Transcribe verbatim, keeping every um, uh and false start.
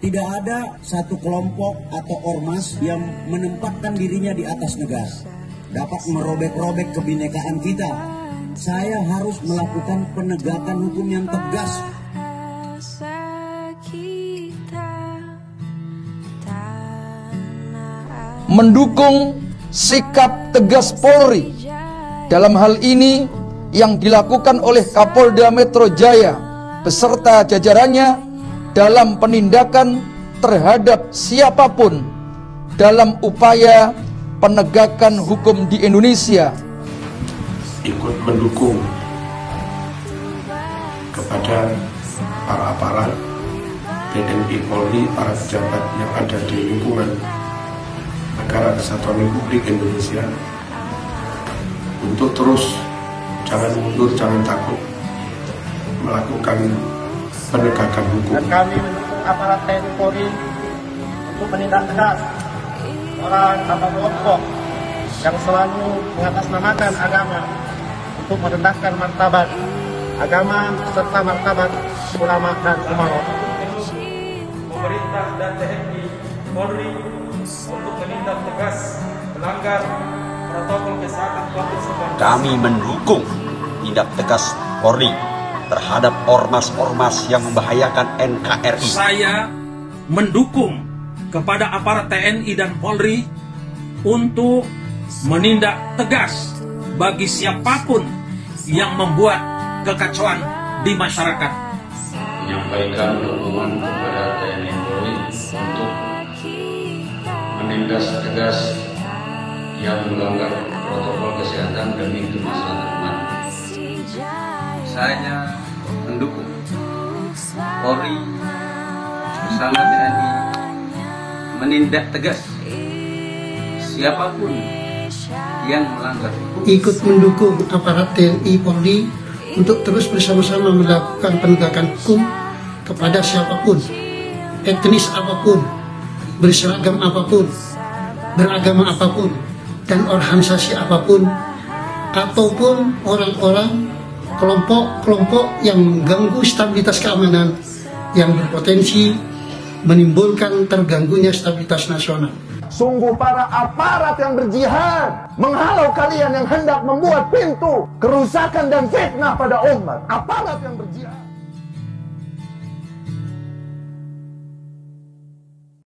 Tidak ada satu kelompok atau ormas yang menempatkan dirinya di atas negara, dapat merobek-robek kebinekaan kita. Saya harus melakukan penegakan hukum yang tegas. Mendukung sikap tegas Polri dalam hal ini yang dilakukan oleh Kapolda Metro Jaya beserta jajarannya dalam penindakan terhadap siapapun dalam upaya penegakan hukum di Indonesia. Ikut mendukung kepada para aparat T N I Polri, para pejabat yang ada di lingkungan Negara Kesatuan Republik Indonesia untuk terus jangan mundur, jangan takut melakukan penegakan hukum. Dan kami mendukung aparat T N I Polri untuk menindak tegas orang atau kelompok yang selalu mengatasnamakan agama untuk merendahkan martabat agama serta martabat ulama dan umaro. Pemerintah dan T N I Polri untuk menindak tegas melanggar protokol kesehatan covid sembilan belas. Kami mendukung tindak tegas Polri terhadap ormas-ormas yang membahayakan N K R I. Saya mendukung kepada aparat T N I dan Polri untuk menindak tegas bagi siapapun yang membuat kekacauan di masyarakat. Menyampaikan dukungan kepada T N I Polri untuk menindak tegas yang melanggar protokol kesehatan demi kemaslahatan umat. Saya mendukung Polri bersama T N I menindak tegas siapapun yang melanggar. Ikut mendukung aparat T N I Polri untuk terus bersama-sama melakukan penegakan hukum kepada siapapun, etnis apapun, berseragam apapun, beragama apapun, dan organisasi apapun, ataupun orang-orang kelompok-kelompok yang mengganggu stabilitas keamanan yang berpotensi menimbulkan terganggunya stabilitas nasional. Sungguh para aparat yang berjihad menghalau kalian yang hendak membuat pintu kerusakan dan fitnah pada umat. Aparat yang berjihad.